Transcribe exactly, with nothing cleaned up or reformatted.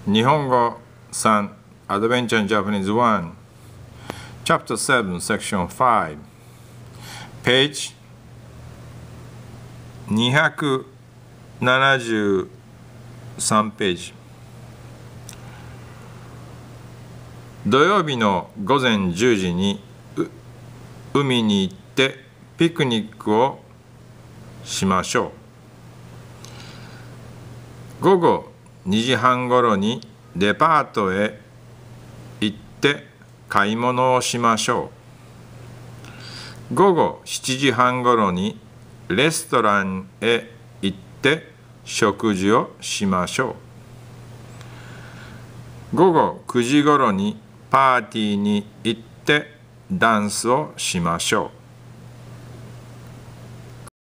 日本語さん Adventure in Japanese one Chapter seven Section five Pageにひゃくななじゅうさんページ土曜日の午前じゅうじに海に行ってピクニックをしましょう。午後にじはんごろにデパートへ行って買い物をしましょう。午後しちじはんごろにレストランへ行って食事をしましょう。午後くじごろにパーティーに行ってダンスをしましょう。